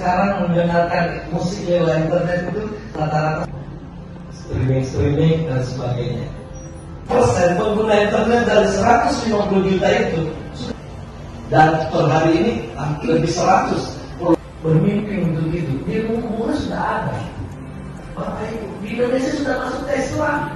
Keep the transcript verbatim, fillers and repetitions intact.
sekarang mendengarkan musik lewat internet itu rata-rata streaming-streaming dan sebagainya. Persen pengguna internet dari seratus lima puluh juta itu, dan per hari ini lebih seratus bermimpi untuk itu. Di rumah sudah ada. Bapak Ibu, di Indonesia sudah masuk Tesla.